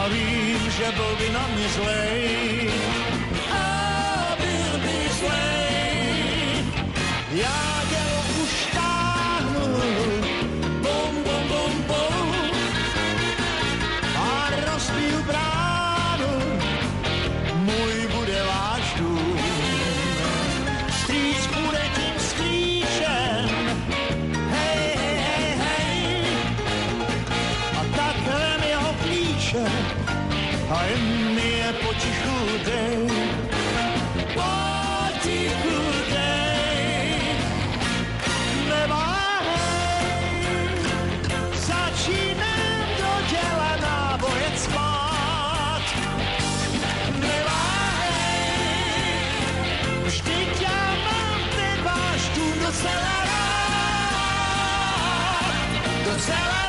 a vím, že byl by na mě zlej. A byl by zlej. Já dělo už táhnu, bum, bum, bum, bum. A rozbiju bránu, můj bude váš dům. Strýc bude tím sklíčem, hej, hej, hej, hej. A takhle jeho klíče, a jen mi je potichu dej. Potichu dej. Neváhej, začínám do děla náboje cpát. Neváhej, vždyť já mám ten váš dům docela rád. Docela